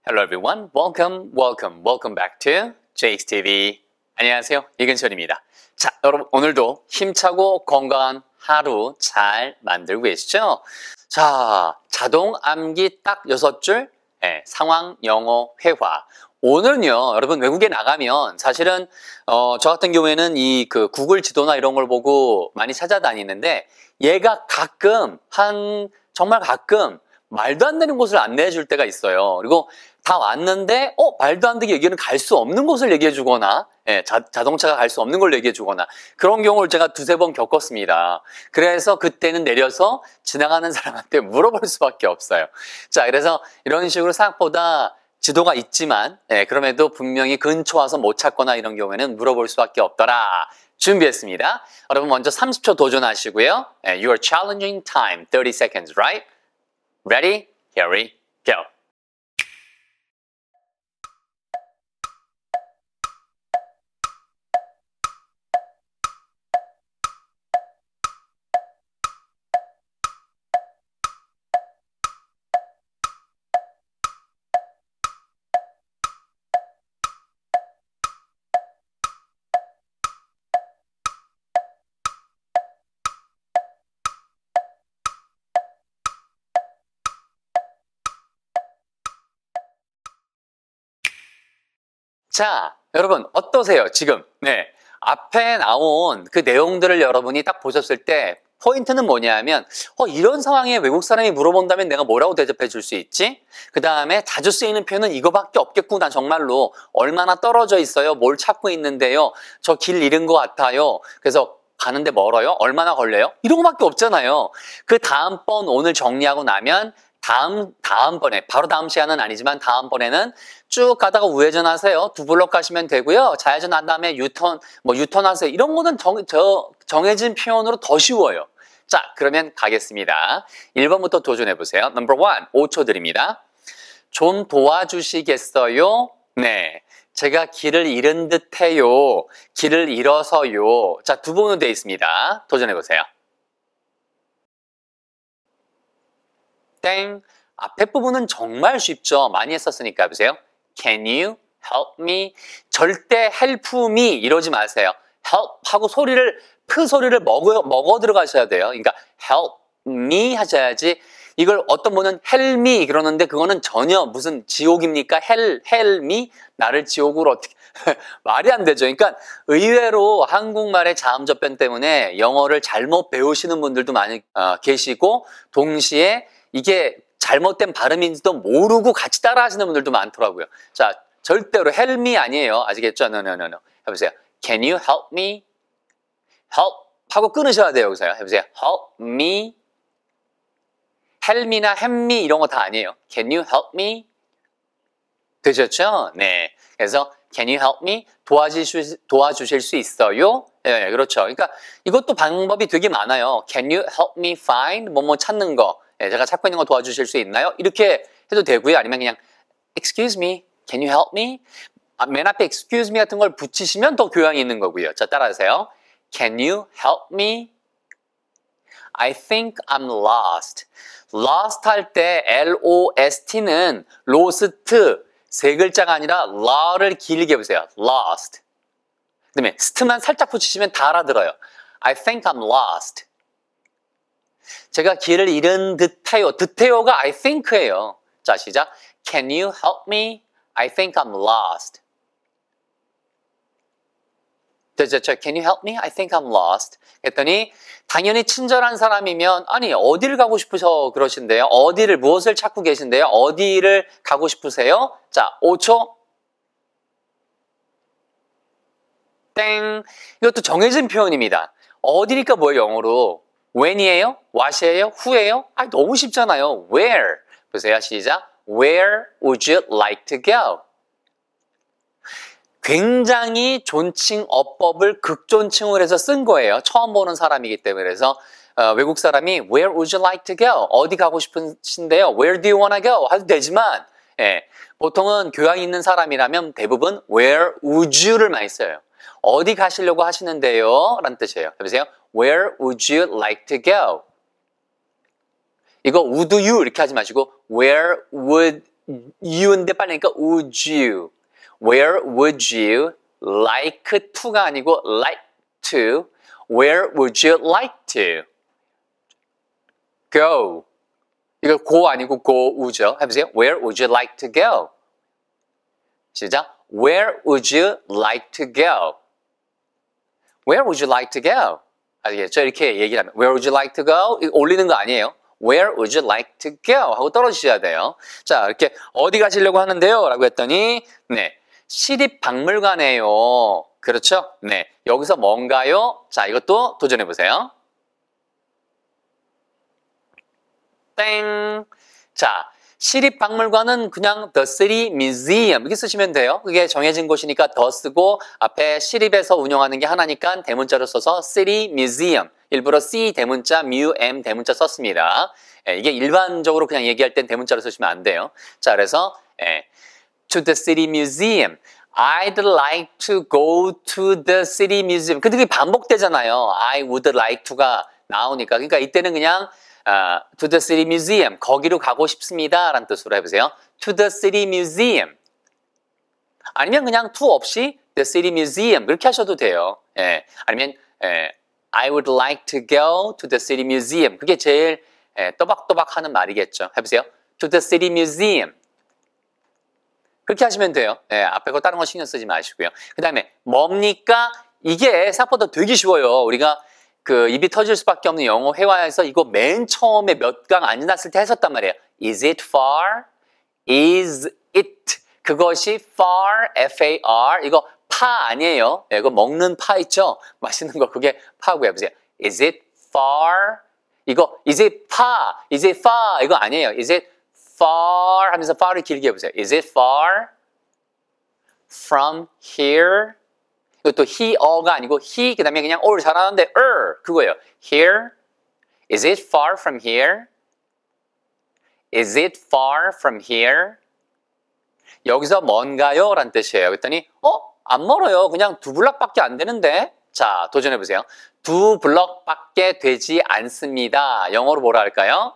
Hello everyone, welcome back to Jake's TV. 안녕하세요, 이근철입니다. 자, 여러분 오늘도 힘차고 건강한 하루 잘 만들고 계시죠? 자, 자동 암기 딱 6줄, 상황 영어 회화. 오늘은요, 여러분 외국에 나가면 사실은 저 같은 경우에는 이 구글 지도나 이런 걸 보고 많이 찾아다니는데 얘가 정말 가끔 말도 안 되는 곳을 안내해 줄 때가 있어요. 그리고 다 왔는데 말도 안 되게 여기는 갈 수 없는 곳을 얘기해 주거나 자동차가 갈 수 없는 걸 얘기해 주거나 그런 경우를 제가 두세 번 겪었습니다. 그래서 그때는 내려서 지나가는 사람한테 물어볼 수밖에 없어요. 자, 그래서 이런 식으로 생각보다 지도가 있지만 그럼에도 분명히 근처 와서 못 찾거나 이런 경우에는 물어볼 수밖에 없더라. 준비했습니다. 여러분 먼저 30초 도전하시고요. Your challenging time, 30 seconds, right? Ready? Here we go. 자, 여러분 어떠세요? 지금 앞에 나온 그 내용들을 여러분이 딱 보셨을 때 포인트는 뭐냐면 이런 상황에 외국 사람이 물어본다면 내가 뭐라고 대접해 줄 수 있지? 그 다음에 자주 쓰이는 표현은 이거밖에 없겠구나. 정말로 얼마나 떨어져 있어요? 뭘 찾고 있는데요? 저 길 잃은 것 같아요. 그래서 가는데 멀어요? 얼마나 걸려요? 이런 거밖에 없잖아요. 그 다음번 오늘 정리하고 나면 다음번에, 바로 다음 시간은 아니지만 다음번에는 쭉 가다가 우회전하세요. 두 블럭 가시면 되고요. 좌회전 한 다음에 유턴하세요. 이런 거는 정해진 표현으로 더 쉬워요. 자, 그러면 가겠습니다. 1번부터 도전해보세요. Number 1, 5초 드립니다. 좀 도와주시겠어요? 네. 제가 길을 잃은 듯해요. 길을 잃어서요. 자, 두 번으로 되어 있습니다. 도전해보세요. 땡. 앞에 부분은 정말 쉽죠. 많이 했었으니까 보세요. Can you help me? 절대 help me 이러지 마세요. help 하고 소리를 먹어 들어가셔야 돼요. 그러니까 help me 하셔야지. 이걸 어떤 분은 help me 그러는데 그거는 전혀 무슨 지옥입니까? help me? 나를 지옥으로 어떻게 말이 안 되죠. 그러니까 의외로 한국말의 자음접변 때문에 영어를 잘못 배우시는 분들도 많이 계시고 동시에 이게 잘못된 발음인지도 모르고 같이 따라 하시는 분들도 많더라고요. 자, 절대로 help me 아니에요. 아시겠죠? No. 해보세요. Can you help me? help 하고 끊으셔야 돼요. 여기서요. 해보세요. help me. help me나 help me 이런 거 다 아니에요. Can you help me? 되셨죠? 네. 그래서 Can you help me? 도와주실 수 있어요? 네, 그렇죠. 그러니까 이것도 방법이 되게 많아요. Can you help me find? 뭐뭐 찾는 거. 제가 찾고 있는 거 도와주실 수 있나요? 이렇게 해도 되고요. 아니면 그냥 Excuse me, can you help me? 맨 앞에 Excuse me 같은 걸 붙이시면 더 교양이 있는 거고요. 자, 따라하세요. Can you help me? I think I'm lost. Lost 할 때 L-O-S-T는 lost 세 글자가 아니라 라를 길게 해보세요. Lost. 그 다음에 st만 살짝 붙이시면 다 알아들어요. I think I'm lost. 제가 길을 잃은 듯해요. 듯해요가 I think예요. 자, 시작. Can you help me? I think I'm lost. 됐죠? Can you help me? I think I'm lost. 그랬더니 당연히 친절한 사람이면 아니 어디를 가고 싶으셔 그러신데요. 무엇을 찾고 계신데요. 어디를 가고 싶으세요? 자, 5초. 땡. 이것도 정해진 표현입니다. 어디니까 뭐예요 영어로? when이에요? what이에요? who예요? 너무 쉽잖아요. where. 보세요. 시작. Where would you like to go? 굉장히 존칭 어법을 극존칭을 해서 쓴 거예요. 처음 보는 사람이기 때문에. 그래서 외국 사람이 Where would you like to go? 어디 가고 싶으신데요? Where do you want to go? 해도 되지만 보통은 교양 있는 사람이라면 대부분 Where would you를 많이 써요. 어디 가시려고 하시는데요? 라는 뜻이에요. 해보세요. Where would you like to go? 이거 would you 이렇게 하지 마시고 Where would you인데 빨리 하니까 would you. Where would you like to가 아니고 like to. Where would you like to go? 이거 go 아니고 go우죠. 해보세요. Where would you like to go? 시작. Where would you like to go? Where would you like to go? 아시겠죠? 이렇게 얘기를 하면 Where would you like to go? 이거 올리는 거 아니에요. Where would you like to go? 하고 떨어지셔야 돼요. 자, 이렇게 어디 가시려고 하는데요? 라고 했더니 네, 시립박물관에요. 그렇죠? 네, 여기서 뭔가요? 자, 이것도 도전해 보세요. 땡. 자, 시립박물관은 그냥 The City Museum 이렇게 쓰시면 돼요. 그게 정해진 곳이니까 더 쓰고 앞에 시립에서 운영하는 게 하나니까 대문자로 써서 City Museum. 일부러 C 대문자, M 대문자 썼습니다. 이게 일반적으로 그냥 얘기할 땐 대문자로 쓰시면 안 돼요. 자, 그래서 to the City Museum. I'd like to go to the City Museum. 근데 그게 반복되잖아요. I would like to가 나오니까. 그러니까 이때는 그냥 to the City Museum. 거기로 가고 싶습니다. 라는 뜻으로 해보세요. To the City Museum. 아니면 그냥 to 없이 the City Museum. 그렇게 하셔도 돼요. 아니면 I would like to go to the City Museum. 그게 제일 또박또박 하는 말이겠죠. 해보세요. To the City Museum. 그렇게 하시면 돼요. 앞에 거 다른 거 신경 쓰지 마시고요. 그 다음에 뭡니까? 이게 생각보다 되게 쉬워요. 우리가 그 입이 터질 수밖에 없는 영어 회화에서 이거 맨 처음에 몇 강 안 지났을 때 했었단 말이에요. Is it far? Is it? 그것이 far, F-A-R. 이거 파 아니에요. 이거 먹는 파 있죠? 맛있는 거 그게 파고 해보세요. Is it far? 이거 is it 파? Is it far? 이거 아니에요. Is it far? 하면서 far를 길게 해보세요. Is it far from here? 이것도 he가 아니고 he 그 다음에 그냥 잘하는데 그거예요. Here? Is it far from here? Is it far from here? 여기서 뭔가요? 라는 뜻이에요. 그랬더니 안 멀어요. 그냥 2블럭밖에 안 되는데 자, 도전해보세요. 2블럭밖에 되지 않습니다. 영어로 뭐라 할까요?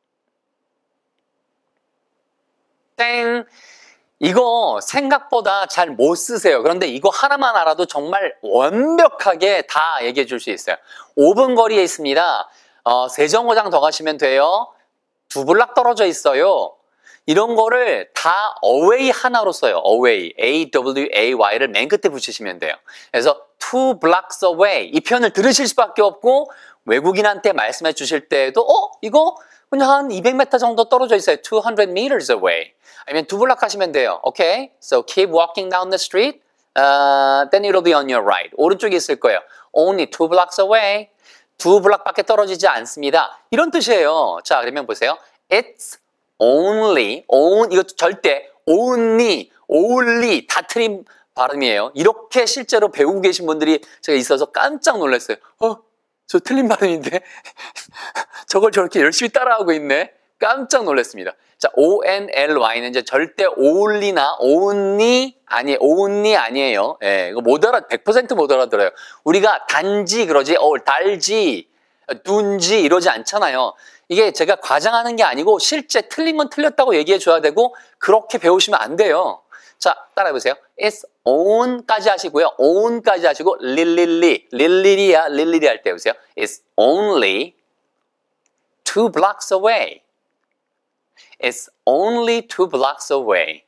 땡! 이거 생각보다 잘 못 쓰세요. 그런데 이거 하나만 알아도 정말 완벽하게 다 얘기해 줄 수 있어요. 5분 거리에 있습니다. 세정거장 더 가시면 돼요. 2블럭 떨어져 있어요. 이런 거를 다 away 하나로 써요. away, A-W-A-Y를 맨 끝에 붙이시면 돼요. 그래서 2 blocks away 이 표현을 들으실 수밖에 없고 외국인한테 말씀해 주실 때에도 이거 그냥 한 200m 정도 떨어져 있어요. 200 meters away. 아니면 2블럭 하시면 돼요. Okay? So keep walking down the street. Then it'll be on your right. 오른쪽에 있을 거예요. Only 2 blocks away. 2블럭밖에 떨어지지 않습니다. 이런 뜻이에요. 자, 그러면 보세요. It's only, 이것도 절대 only 다 틀린 발음이에요. 이렇게 실제로 배우고 계신 분들이 제가 있어서 깜짝 놀랐어요. 저 틀린 발음인데 저걸 저렇게 열심히 따라하고 있네. 깜짝 놀랐습니다. 자, only는 이제 절대 only나 only 아니에요. 이거 100% 못 알아들어요. 우리가 단지 그러지, 달지, 둔지 이러지 않잖아요. 이게 제가 과장하는 게 아니고 실제 틀린 건 틀렸다고 얘기해 줘야 되고 그렇게 배우시면 안 돼요. 자, 따라해보세요. It's on까지 하시고요. on까지 하시고 릴리리 할 때 해보세요. It's only 2 blocks away. It's only 2 blocks away.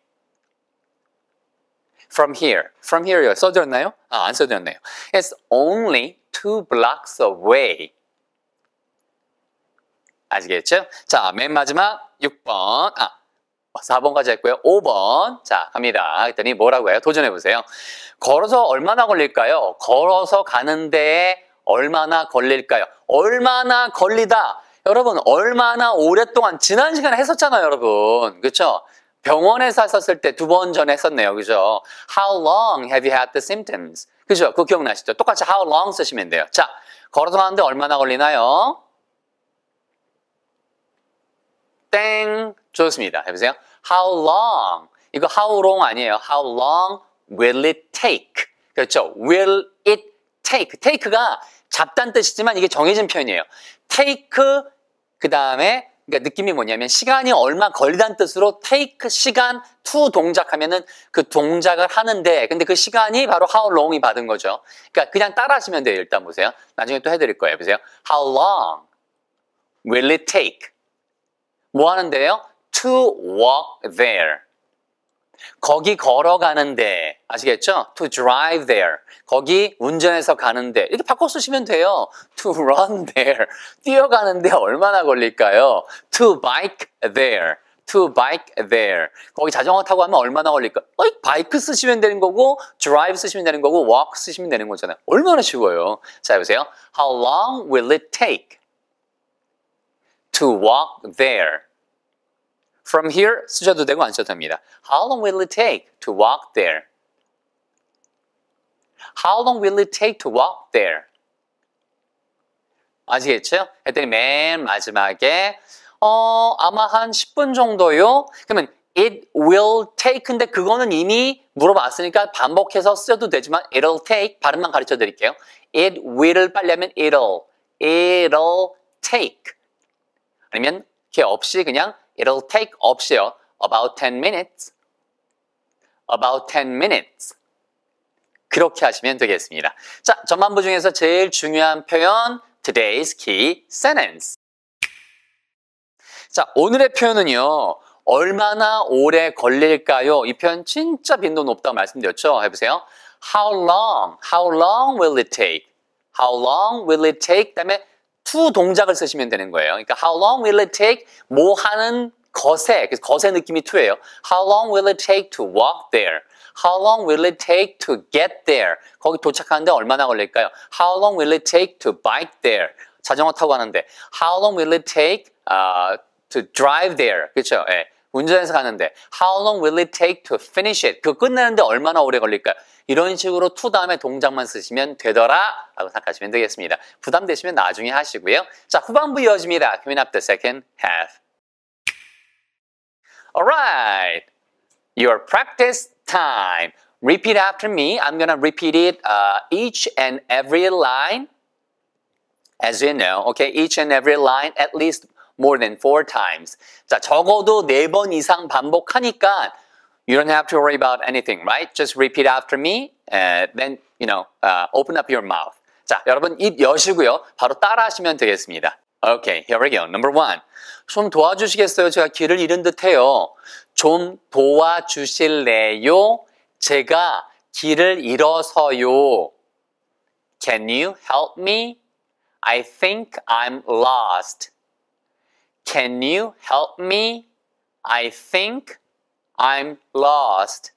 From here. From here 써드렸나요? 안 써드렸네요. It's only 2 blocks away. 아시겠죠? 자, 맨 마지막 6번. 4번까지 했고요. 5번. 자, 갑니다. 그랬더니 뭐라고 해요? 도전해보세요. 걸어서 얼마나 걸릴까요? 걸어서 가는 데에 얼마나 걸릴까요? 얼마나 걸리다. 여러분, 얼마나 오랫동안 지난 시간에 했었잖아요, 여러분. 그렇죠? 병원에서 했었을 때 2번 전에 했었네요. 그죠? How long have you had the symptoms? 그죠? 그거 기억나시죠? 똑같이 how long 쓰시면 돼요. 자, 걸어서 가는데 얼마나 걸리나요? 땡. 좋습니다. 해보세요. How long? 이거 how long 아니에요. How long will it take? 그렇죠? Will it take? take가 잡다는 뜻이지만 이게 정해진 표현이에요. take 그 다음에 그러니까 느낌이 뭐냐면 시간이 얼마 걸리다는 뜻으로 take 시간 to 동작하면은 그 동작을 하는데 근데 그 시간이 바로 how long이 받은 거죠. 그러니까 그냥 따라 하시면 돼요. 일단 보세요. 나중에 또 해드릴 거예요. 보세요. How long will it take? 뭐 하는데요? To walk there. 거기 걸어가는데 아시겠죠? To drive there. 거기 운전해서 가는데 이렇게 바꿔 쓰시면 돼요. To run there. 뛰어가는데 얼마나 걸릴까요? To bike there. To bike there. 거기 자전거 타고 가면 얼마나 걸릴까? 바이크 쓰시면 되는 거고 drive 쓰시면 되는 거고 walk 쓰시면 되는 거잖아요. 얼마나 쉬워요. 자, 해보세요. How long will it take to walk there? From here 쓰셔도 되고 안 써도 됩니다. How long will it take to walk there? How long will it take to walk there? 아시겠죠? 했더니 맨 마지막에 아마 한 10분 정도요. 그러면 it will take 근데 그거는 이미 물어봤으니까 반복해서 써도 되지만 it'll take 발음만 가르쳐 드릴게요. it will 빨리 하면 it'll take 아니면 걔 없이 그냥 it'll take 없이요. About 10 minutes. About 10 minutes. 그렇게 하시면 되겠습니다. 자, 전반부 중에서 제일 중요한 표현 Today's key sentence. 자, 오늘의 표현은요. 얼마나 오래 걸릴까요? 이 표현 진짜 빈도 높다고 말씀드렸죠? 해보세요. How long will it take? How long will it take? 그다음에 to 동작을 쓰시면 되는 거예요. 그러니까 how long will it take? 뭐 하는 것에, 그래서 것의 느낌이 to예요. How long will it take to walk there? How long will it take to get there? 거기 도착하는데 얼마나 걸릴까요? How long will it take to bike there? 자전거 타고 가는데 How long will it take to drive there? 그렇죠? 예. 운전해서 가는데 How long will it take to finish it? 그 끝내는데 얼마나 오래 걸릴까요? 이런 식으로 to 다음에 동작만 쓰시면 되더라 라고 생각하시면 되겠습니다. 부담되시면 나중에 하시고요. 자, 후반부 이어집니다. Coming up the second half. Alright, your practice time. Repeat after me. I'm gonna repeat it each and every line. As you know, okay, each and every line at least more than 4 times. 자, 적어도 4번 이상 반복하니까 you don't have to worry about anything, right? Just repeat after me, then, open up your mouth. 자, 여러분 입 여시고요. 바로 따라하시면 되겠습니다. Okay, here we go. Number 1. 좀 도와주시겠어요? 제가 길을 잃은 듯해요. 좀 도와주실래요? 제가 길을 잃어서요. Can you help me? I think I'm lost. Can you help me? I think I'm lost.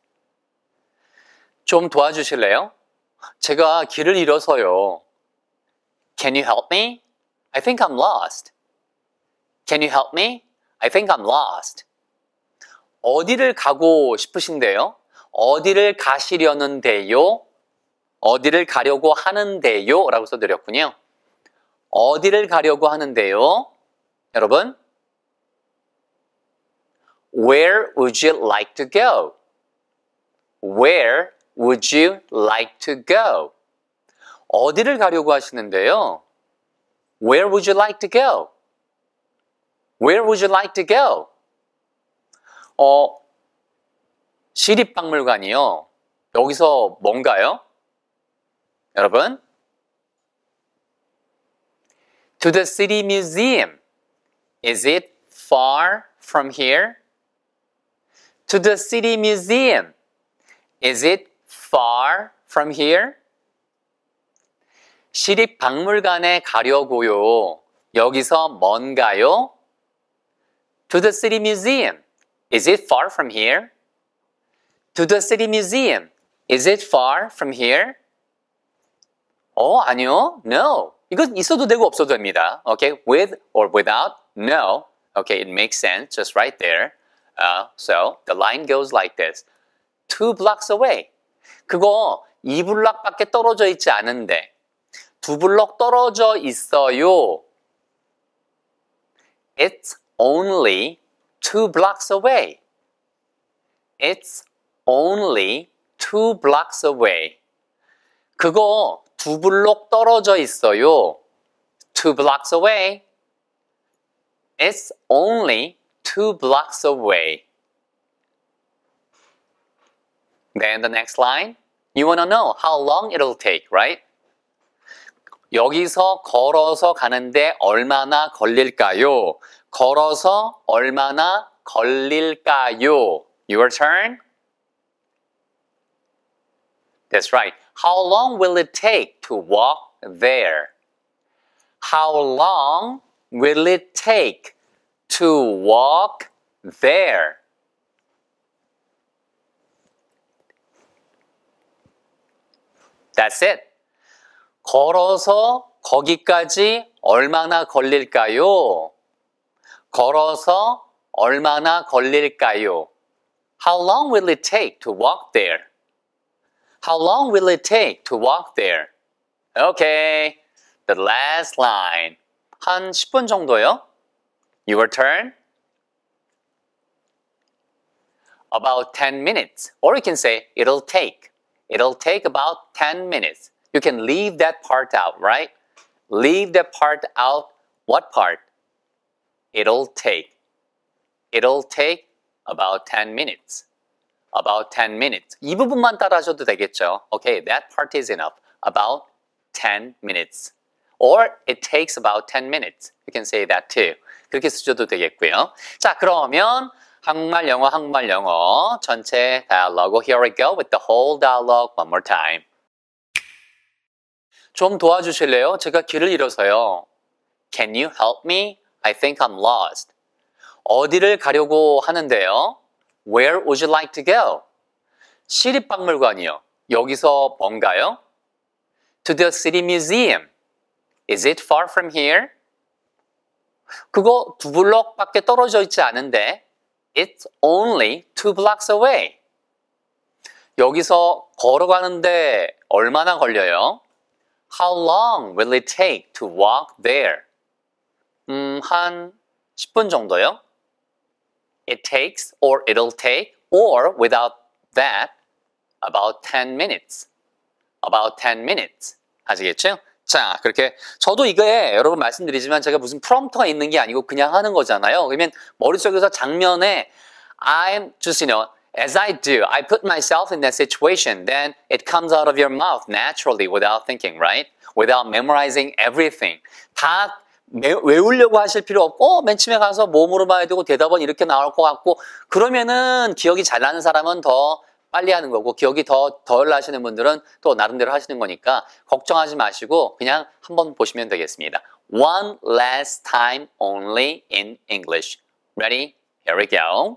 좀 도와주실래요? 제가 길을 잃어서요. Can you help me? I think I'm lost. Can you help me? I think I'm lost. 어디를 가고 싶으신데요? 어디를 가시려는데요? 어디를 가려고 하는데요? 라고 써드렸군요. 어디를 가려고 하는데요? 여러분, Where would you like to go? Where would you like to go? 어디를 가려고 하시는데요? Where would you like to go? Where would you like to go? 시립박물관이요. 여기서 뭔가요? 여러분? To the city museum. Is it far from here? To the city museum. Is it far from here? 시립박물관에 가려고요. 여기서 먼가요? To the city museum. Is it far from here? To the city museum. Is it far from here? 아니요. No. 이건 있어도 되고 없어도 됩니다. Okay, with or without, no. Okay, it makes sense just right there. So the line goes like this. 2 blocks away. 그거 2블럭밖에 떨어져 있지 않은데 2블럭 떨어져 있어요. It's only 2 blocks away. It's only 2 blocks away. 그거 2블럭 떨어져 있어요. 2 blocks away. It's only 2 blocks away. Then the next line, you want to know how long it'll take, right? 여기서 걸어서 가는데 얼마나 걸릴까요? 걸어서 얼마나 걸릴까요? Your turn. That's right. How long will it take to walk there? How long will it take to walk there? That's it. 걸어서 거기까지 얼마나 걸릴까요? 걸어서 얼마나 걸릴까요? How long will it take to walk there? How long will it take to walk there? Okay, the last line. 한 10분 정도요? Your turn. About 10 minutes. Or you can say, it'll take. It'll take about 10 minutes. You can leave that part out, right? Leave that part out. What part? It'll take. It'll take about 10 minutes. About 10 minutes. 이 부분만 따라하셔도 되겠죠. Okay, that part is enough. About 10 minutes. Or it takes about 10 minutes. You can say that too. 그렇게 쓰셔도 되겠고요. 자, 그러면 한국말 영어 전체 dialogue. Here we go with the whole dialogue one more time. 좀 도와주실래요? 제가 길을 잃어서요. Can you help me? I think I'm lost. 어디를 가려고 하는데요? Where would you like to go? 시립박물관이요. 여기서 뭔가요? To the city museum. Is it far from here? 그거 2블럭밖에 떨어져 있지 않은데 It's only 2 blocks away. 여기서 걸어가는데 얼마나 걸려요? How long will it take to walk there? 한 10분 정도요? It takes or it'll take or without that about 10 minutes. About 10 minutes. 아시겠죠? 자, 그렇게 저도 이게 여러분 말씀드리지만 제가 무슨 프롬프터가 있는 게 아니고 그냥 하는 거잖아요. 그러면 머릿속에서 장면에 I'm just, as I do, I put myself in that situation, then it comes out of your mouth naturally without thinking, right? Without memorizing everything. 다 외우려고 하실 필요 없고 맨 처음에 가서 뭐 물어봐야 되고 대답은 이렇게 나올 것 같고 그러면은 기억이 잘 나는 사람은 더 빨리 하는 거고 기억이 덜 나시는 분들은 또 나름대로 하시는 거니까 걱정하지 마시고 그냥 한번 보시면 되겠습니다. One last time only in English. Ready? Here we go.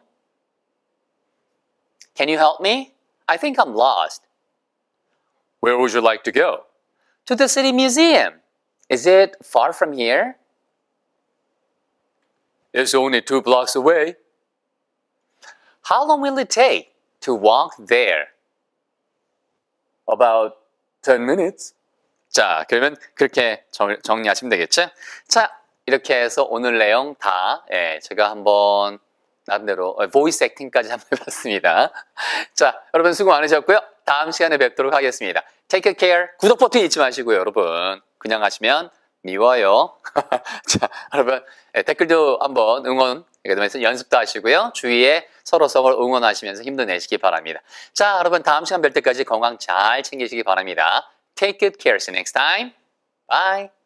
Can you help me? I think I'm lost. Where would you like to go? To the city museum. Is it far from here? It's only 2 blocks away. How long will it take to walk there? About 10 minutes. 자, 그러면 그렇게 정리하시면 되겠죠? 자, 이렇게 해서 오늘 내용 다 제가 한번 나름대로 보이스 액팅까지 한번 해봤습니다. 자, 여러분 수고 많으셨고요. 다음 시간에 뵙도록 하겠습니다. Take care. 구독 버튼 잊지 마시고요, 여러분. 그냥 하시면 미워요. 자, 여러분 댓글도 한번 응원 연습도 하시고요. 주위에 서로 응원하시면서 힘도 내시기 바랍니다. 자, 여러분 다음 시간 뵐 때까지 건강 잘 챙기시기 바랍니다. Take good care. See you next time. Bye.